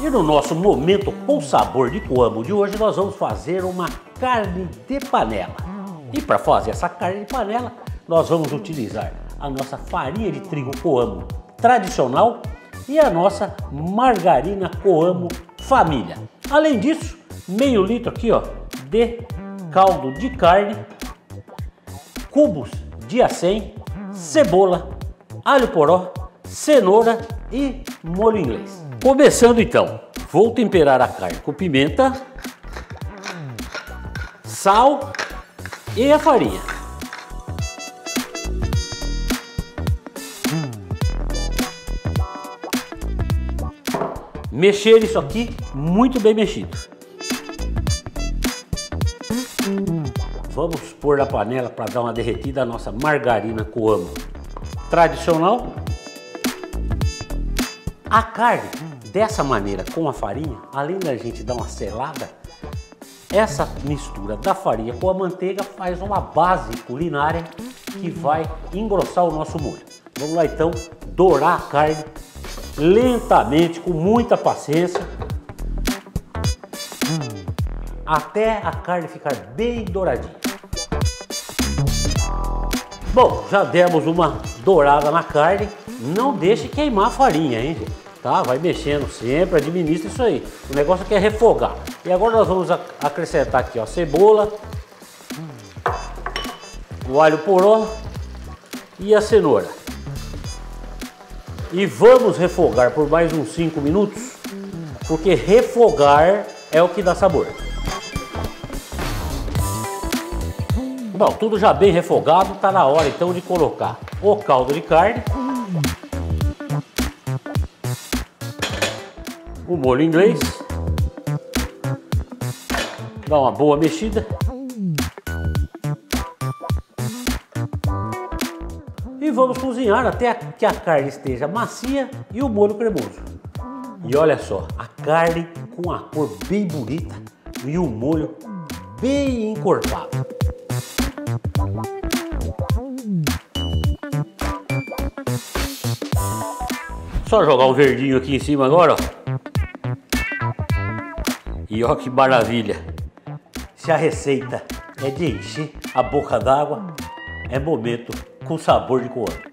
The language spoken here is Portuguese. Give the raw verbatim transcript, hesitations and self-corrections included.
E no nosso momento com sabor de coamo de hoje, nós vamos fazer uma carne de panela. E para fazer essa carne de panela, nós vamos utilizar a nossa farinha de trigo coamo tradicional e a nossa margarina coamo família. Além disso, meio litro aqui, ó, de caldo de carne, cubos de acém, cebola, alho poró, cenoura e molho inglês. Começando então, vou temperar a carne com pimenta, sal e a farinha. Mexer isso aqui muito bem mexido. Vamos pôr na panela para dar uma derretida a nossa margarina coamo tradicional. A carne, dessa maneira, com a farinha, além da gente dar uma selada, essa mistura da farinha com a manteiga faz uma base culinária que vai engrossar o nosso molho. Vamos lá então, dourar a carne lentamente, com muita paciência, até a carne ficar bem douradinha. Bom, já demos uma dourada na carne, não deixe queimar a farinha, hein, gente? Tá? Vai mexendo sempre, administra isso aí. O negócio aqui é refogar. E agora nós vamos acrescentar aqui, ó, a cebola, o alho poró e a cenoura. E vamos refogar por mais uns cinco minutos, porque refogar é o que dá sabor. Bom, tudo já bem refogado, tá na hora então de colocar o caldo de carne, o molho inglês, dá uma boa mexida e vamos cozinhar até que a carne esteja macia e o molho cremoso. E olha só, a carne com a cor bem bonita e o molho bem encorpado. Só jogar um verdinho aqui em cima agora, ó. E ó que maravilha! Se a receita é de encher a boca d'água, é momento com sabor de coamo.